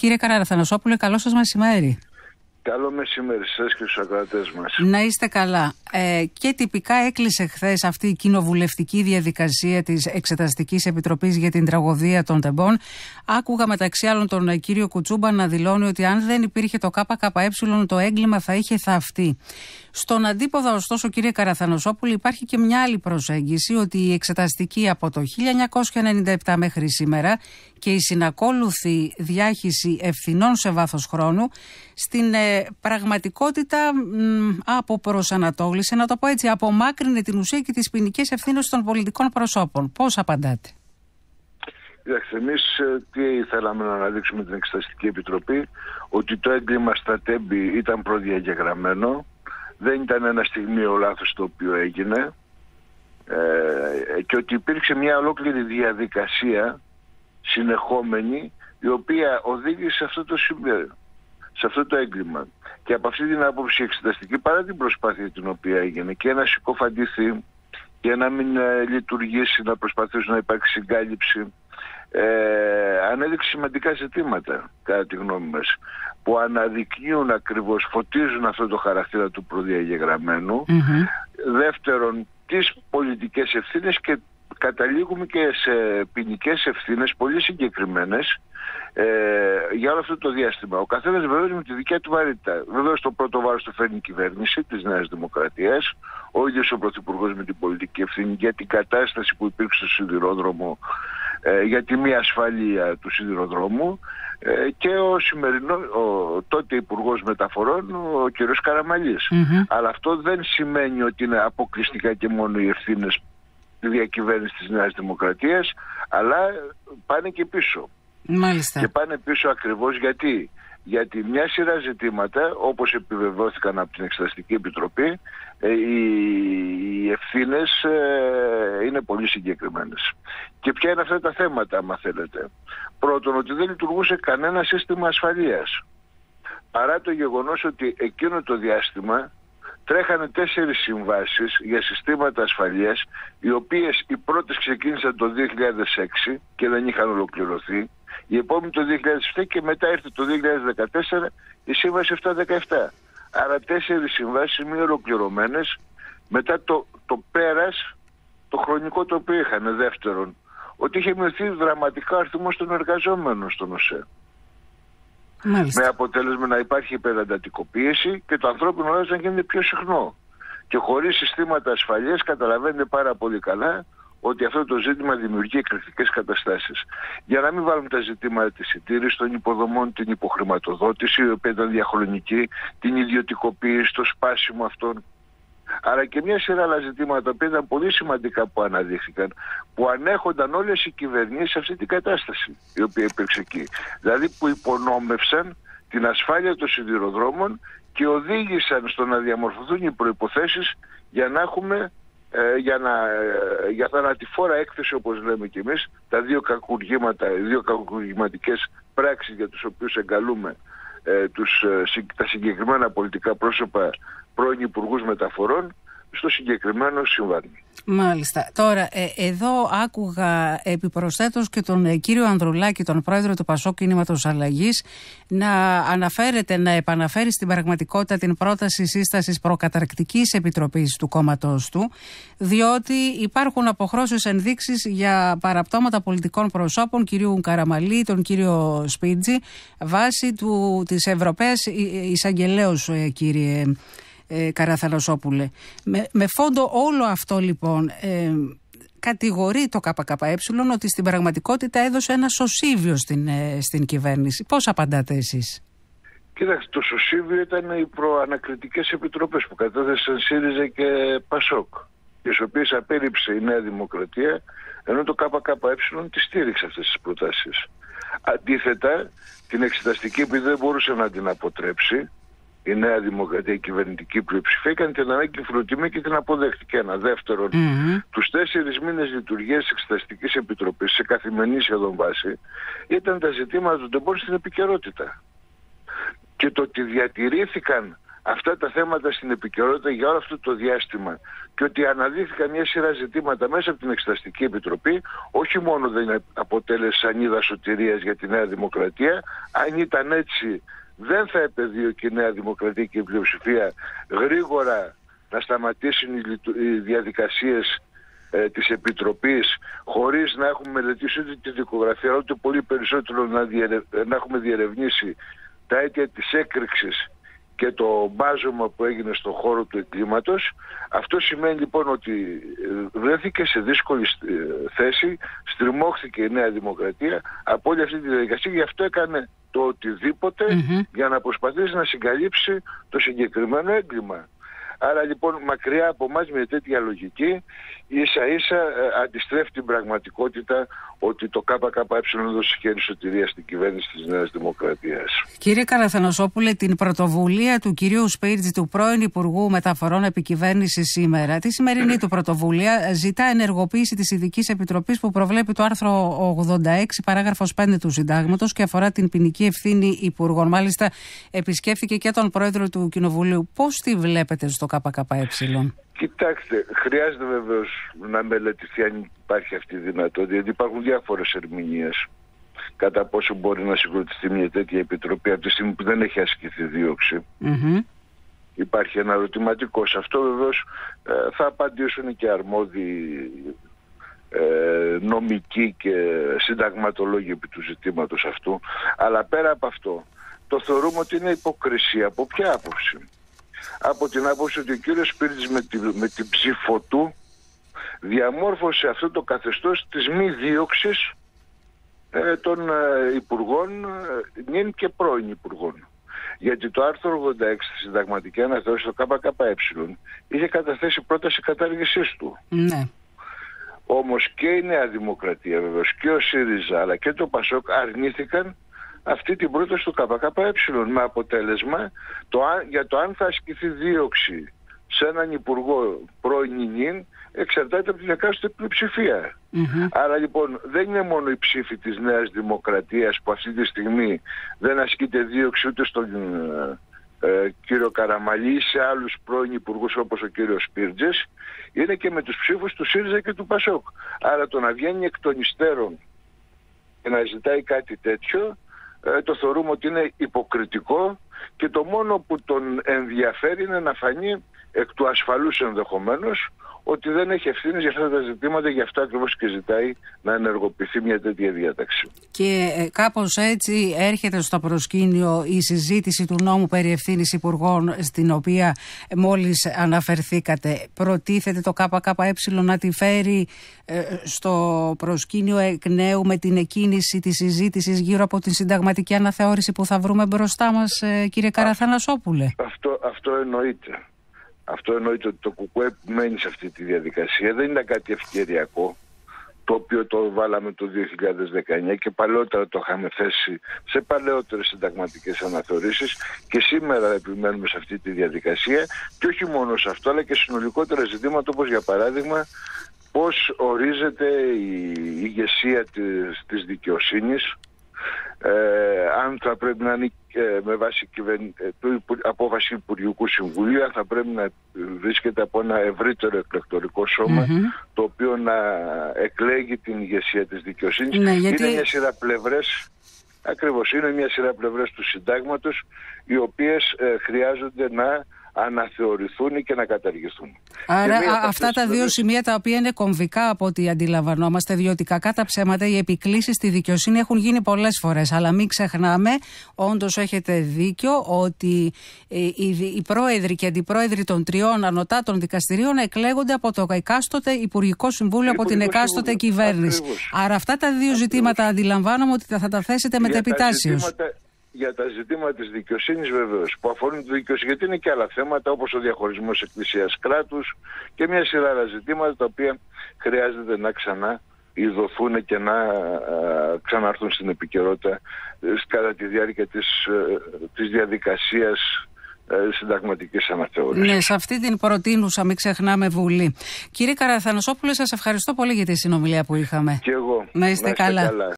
Κύριε Καραθανασόπουλε, καλό σας μεσημέρι. Καλό μεσημέρι σας και στους ακροατές μας. Να είστε καλά. Και τυπικά έκλεισε χθες αυτή η κοινοβουλευτική διαδικασία της Εξεταστικής Επιτροπής για την τραγωδία των Τεμπών. Άκουγα μεταξύ άλλων τον κύριο Κουτσούμπα να δηλώνει ότι αν δεν υπήρχε το ΚΚΕ το έγκλημα θα είχε θαυτεί. Στον αντίποδα, ωστόσο, κύριε Καραθανασόπουλε, υπάρχει και μια άλλη προσέγγιση, ότι η εξεταστική από το 1997 μέχρι σήμερα και η συνακόλουθη διάχυση ευθυνών σε βάθος χρόνου στην πραγματικότητα από προσανατόλιση, να το πω έτσι, απομάκρυνε την ουσία και τις ποινικές ευθύνες των πολιτικών προσώπων. Πώς απαντάτε? Κοιτάξτε, εμείς τι θέλαμε να αναδείξουμε την Εξεταστική Επιτροπή? Ότι το έγκλημα στα Τέμπη ήταν προδιαγεγραμμένο, δεν ήταν ένα στιγμίο λάθος το οποίο έγινε, και ότι υπήρξε μια ολόκληρη διαδικασία συνεχόμενη η οποία οδήγησε σε αυτό το σημείο, σε αυτό το έγκλημα. Και από αυτή την άποψη η εξεταστική, παρά την προσπάθεια την οποία έγινε και να συκοφαντηθεί και να μην λειτουργήσει, να προσπαθήσει να υπάρξει συγκάλυψη, ανέδειξε σημαντικά ζητήματα, κατά τη γνώμη μας, που αναδεικνύουν ακριβώς, φωτίζουν αυτό το χαρακτήρα του προδιαγεγραμμένου. Δεύτερον, τις πολιτικές ευθύνες, και καταλήγουμε και σε ποινικές ευθύνες πολύ συγκεκριμένες για όλο αυτό το διάστημα. Ο καθένας βεβαίως με τη δικιά του βαρύτητα. Βεβαίως το πρώτο βάρος το φέρνει η κυβέρνηση της Νέας Δημοκρατίας, ο ίδιος ο Πρωθυπουργός με την πολιτική ευθύνη για την κατάσταση που υπήρξε στο σιδηρόδρομο, για τη μη ασφάλεια του σιδηροδρόμου, και ο τότε Υπουργός Μεταφορών, ο κ. Καραμανλής. Αλλά αυτό δεν σημαίνει ότι είναι αποκλειστικά και μόνο οι ευθύνες τη διακυβέρνηση της Νέας Δημοκρατίας, αλλά πάνε και πίσω. Μάλιστα. Και πάνε πίσω ακριβώς γιατί μια σειρά ζητήματα, όπως επιβεβαιώθηκαν από την Εξεταστική Επιτροπή, οι ευθύνες είναι πολύ συγκεκριμένες. Και ποια είναι αυτά τα θέματα, άμα θέλετε? Πρώτον, ότι δεν λειτουργούσε κανένα σύστημα ασφαλείας. Παρά το γεγονός ότι εκείνο το διάστημα τρέχανε 4 συμβάσεις για συστήματα ασφαλείας, οι οποίες οι πρώτες ξεκίνησαν το 2006 και δεν είχαν ολοκληρωθεί, η επόμενη το 2007 και μετά ήρθε το 2014 η σύμβαση 717. Άρα 4 συμβάσεις μη ολοκληρωμένες, μετά το πέρας, το χρονικό το οποίο είχαν. Δεύτερον, ότι είχε μειωθεί δραματικά ο αριθμός των εργαζόμενων στον ΟΣΕ. Μάλιστα. Με αποτέλεσμα να υπάρχει υπεραντατικοποίηση και το ανθρώπινο λάθος να γίνεται πιο συχνό. Και χωρίς συστήματα ασφαλείας, καταλαβαίνετε πάρα πολύ καλά ότι αυτό το ζήτημα δημιουργεί εκρηκτικές καταστάσεις. Για να μην βάλουμε τα ζητήματα της συντήρησης των υποδομών, την υποχρηματοδότηση, η οποία ήταν διαχρονική, την ιδιωτικοποίηση, το σπάσιμο αυτών. Αλλά και μια σειρά άλλα ζητήματα που ήταν πολύ σημαντικά που αναδείχθηκαν, που ανέχονταν όλες οι κυβερνήσεις σε αυτή την κατάσταση η οποία υπήρξε εκεί. Δηλαδή που υπονόμευσαν την ασφάλεια των σιδηροδρόμων και οδήγησαν στο να διαμορφωθούν οι προϋποθέσεις για να έχουμε για θανατηφόρα έκθεση, όπως λέμε κι εμείς, τα δύο κακουργηματικές πράξεις για τους οποίους εγκαλούμε τα συγκεκριμένα πολιτικά πρόσωπα, πρώην Υπουργούς Μεταφορών, στο συγκεκριμένο συμβάν. Μάλιστα. Τώρα, εδώ άκουγα επιπροσθέτως και τον κύριο Ανδρουλάκη, τον πρόεδρο του ΠΑΣΟΚ Κινήματος Αλλαγής, να επαναφέρει στην πραγματικότητα την πρόταση σύστασης προκαταρκτικής επιτροπής του κόμματος του, διότι υπάρχουν αποχρώσεις ενδείξεις για παραπτώματα πολιτικών προσώπων, κυρίου Καραμανλή, τον κύριο Σπίτζη, βάσει της Ευρωπαίας Εισαγγελέως, κύριε Καραθανασόπουλε. Με φόντο όλο αυτό, λοιπόν, κατηγορεί το ΚΚΕ ότι στην πραγματικότητα έδωσε ένα σωσίβιο στην κυβέρνηση. Πώς απαντάτε εσείς? Κοίταξε, το σωσίβιο ήταν οι προανακριτικές επιτροπές που κατέθεσαν ΣΥΡΙΖΑ και ΠΑΣΟΚ, τις οποίες απέρριψε η Νέα Δημοκρατία, ενώ το ΚΚΕ τη στήριξε αυτές τις προτάσεις. Αντίθετα, την εξεταστική, επειδή δεν μπορούσε να την αποτρέψει, η Νέα Δημοκρατία, η κυβερνητική πλειοψηφία, έκανε την ανάγκη φιλοτιμή και την αποδέχτηκε. Ένα. Δεύτερον, τους 4 μήνες λειτουργίας της Εξεταστικής Επιτροπής, σε καθημερινή σχεδόν βάση, ήταν τα ζητήματα των τεμπών στην επικαιρότητα. Και το ότι διατηρήθηκαν αυτά τα θέματα στην επικαιρότητα για όλο αυτό το διάστημα και ότι αναδείχθηκαν μια σειρά ζητήματα μέσα από την Εξεταστική Επιτροπή, όχι μόνο δεν αποτέλεσε σανίδα σωτηρίας για τη Νέα Δημοκρατία, αν ήταν έτσι δεν θα επεδίωκε η Νέα Δημοκρατία και η πλειοψηφία γρήγορα να σταματήσουν οι διαδικασίες της Επιτροπής χωρίς να έχουμε μελετήσει ούτε τη δικογραφία, ούτε πολύ περισσότερο να έχουμε διερευνήσει τα αίτια της έκρηξης και το μπάζωμα που έγινε στον χώρο του εγκλήματος. Αυτό σημαίνει λοιπόν ότι βρέθηκε σε δύσκολη θέση, στριμώχθηκε η Νέα Δημοκρατία από όλη αυτή τη διαδικασία, γι' αυτό έκανε το οτιδήποτε για να προσπαθήσει να συγκαλύψει το συγκεκριμένο έγκλημα. Άρα λοιπόν μακριά από εμάς μια τέτοια λογική ίσα ίσα αντιστρέφει την πραγματικότητα ότι το ΚΚΕ έδωσε χέρι σωτηρία στην κυβέρνηση της Νέας Δημοκρατίας. Κύριε Καραθανασόπουλε, την πρωτοβουλία του κυρίου Σπίρτζη, του πρώην Υπουργού Μεταφορών Επικυβέρνησης σήμερα, τη σημερινή του πρωτοβουλία ζητά ενεργοποίηση της Ειδικής Επιτροπής που προβλέπει το άρθρο 86 παράγραφος 5 του Συντάγματος και αφορά την ποινική ευθύνη υπουργών. Μάλιστα επισκέφθηκε και τον πρόεδρο του Κοινοβουλίου. Πώς τη βλέπετε στο ΚΚΕ? Κοιτάξτε, χρειάζεται βεβαίως να μελετηθεί αν υπάρχει αυτή η δυνατότητα, γιατί υπάρχουν διάφορες ερμηνείες κατά πόσο μπορεί να συγκροτηθεί μια τέτοια επιτροπή από τη στιγμή που δεν έχει ασκηθεί δίωξη. Υπάρχει ένα ερωτηματικό. Σε αυτό βεβαίως θα απαντήσουν και αρμόδιοι νομικοί και συνταγματολόγοι επί του ζητήματος αυτού. Αλλά πέρα από αυτό, το θεωρούμε ότι είναι υποκρισία. Από ποια άποψη? Από την άποψη ότι ο κύριος Σπίρτζης με την ψήφο του διαμόρφωσε αυτό το καθεστώς της μη δίωξης των υπουργών, νυν και πρώην υπουργών. Γιατί το άρθρο 86 στη συνταγματική αναθεώρηση στο ΚΚΕ είχε καταθέσει πρόταση κατάργησής του. Ναι. Όμως και η Νέα Δημοκρατία βεβαίως και ο ΣΥΡΙΖΑ αλλά και το ΠΑΣΟΚ αρνήθηκαν αυτή την πρόταση του ΚΚΕ, με αποτέλεσμα για το αν θα ασκηθεί δίωξη σε έναν υπουργό πρώην νυν εξαρτάται από την εκάστοτε πλειοψηφία. Άρα λοιπόν δεν είναι μόνο η ψήφη της Νέας Δημοκρατίας που αυτή τη στιγμή δεν ασκείται δίωξη ούτε στον κύριο Καραμαλή ή σε άλλους πρώην υπουργούς όπως ο κύριος Σπίρτζης, είναι και με τους ψήφους του ΣΥΡΙΖΑ και του ΠΑΣΟΚ. Άρα το να βγαίνει εκ των υστέρων και να ζητάει κάτι τέτοιο το θεωρούμε ότι είναι υποκριτικό και το μόνο που τον ενδιαφέρει είναι να φανεί εκ του ασφαλούς ενδεχομένως ότι δεν έχει ευθύνες για αυτά τα ζητήματα, γι' αυτό ακριβώς και ζητάει να ενεργοποιηθεί μια τέτοια διάταξη. Και κάπως έτσι έρχεται στο προσκήνιο η συζήτηση του νόμου περί ευθύνης υπουργών, στην οποία μόλις αναφερθήκατε. Προτίθεται το ΚΚΕ να τη φέρει στο προσκήνιο εκ νέου με την εκκίνηση της συζήτησης γύρω από την συνταγματική αναθεώρηση που θα βρούμε μπροστά μας, κύριε Καραθανασόπουλε? Αυτό εννοείται. Αυτό εννοείται ότι το ΚΚΕ μένει σε αυτή τη διαδικασία. Δεν είναι κάτι ευκαιριακό, το οποίο το βάλαμε το 2019 και παλαιότερα το είχαμε θέσει σε παλαιότερες συνταγματικές αναθεωρήσεις και σήμερα επιμένουμε σε αυτή τη διαδικασία και όχι μόνο σε αυτό αλλά και συνολικότερα ζητήματα όπως για παράδειγμα πώς ορίζεται η ηγεσία της δικαιοσύνης, αν θα πρέπει να είναι με βάση απόφαση Υπουργικού Συμβουλίου, αν θα πρέπει να βρίσκεται από ένα ευρύτερο εκλεκτορικό σώμα το οποίο να εκλέγει την ηγεσία της δικαιοσύνης. Ναι, γιατί... Είναι μια σειρά πλευρές, ακριβώς είναι μια σειρά πλευρές του συντάγματος οι οποίες χρειάζονται να αναθεωρηθούν και να καταργηθούν. Άρα αυτά τα δύο σημεία τα οποία είναι κομβικά από ό,τι αντιλαμβανόμαστε, διότι κακά τα ψέματα οι επικλήσεις στη δικαιοσύνη έχουν γίνει πολλές φορές, αλλά μην ξεχνάμε, όντως έχετε δίκιο, ότι οι πρόεδροι και αντιπρόεδροι των τριών ανωτάτων δικαστηρίων εκλέγονται από το εκάστοτε Υπουργικό Συμβούλιο, από την εκάστοτε κυβέρνηση. Ακριβώς. Άρα αυτά τα δύο ζητήματα αντιλαμβάνομαι ότι θα τα θέσετε μετεπιτάσεως. Για τα ζητήματα της δικαιοσύνης βεβαίως που αφορούν τη δικαιοσύνη, γιατί είναι και άλλα θέματα όπως ο διαχωρισμός εκκλησίας κράτους και μια σειρά άλλα ζητήματα τα οποία χρειάζεται να ξαναειδωθούν και να ξαναρθούν στην επικαιρότητα κατά τη διάρκεια της διαδικασίας συνταγματικής αναθεώρησης. Ναι, σε αυτή την προτείνουσα, μην ξεχνάμε, Βουλή. Κύριε Καραθανασόπουλε, σας ευχαριστώ πολύ για τη συνομιλία που είχαμε. Και εγώ. Να είστε καλά.